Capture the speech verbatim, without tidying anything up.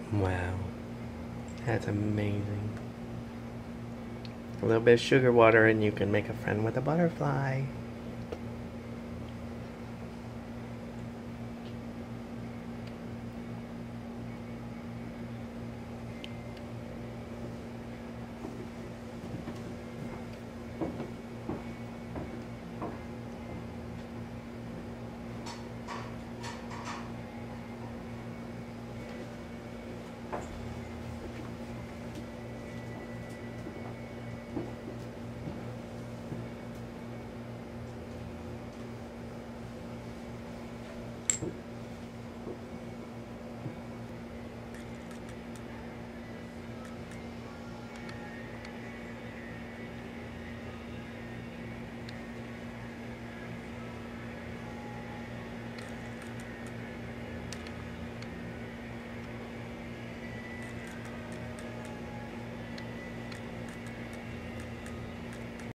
Wow, that's amazing. A little bit of sugar water and you can make a friend with a butterfly.